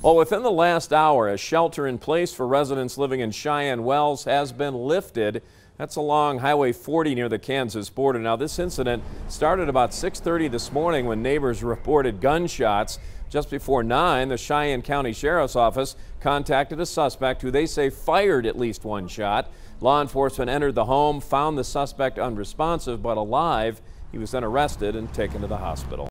Well, within the last hour, a shelter in place for residents living in Cheyenne Wells has been lifted. That's along Highway 40 near the Kansas border. Now, this incident started about 6:30 this morning when neighbors reported gunshots. Just before 9, the Cheyenne County Sheriff's Office contacted a suspect who they say fired at least one shot. Law enforcement entered the home, found the suspect unresponsive but alive. He was then arrested and taken to the hospital.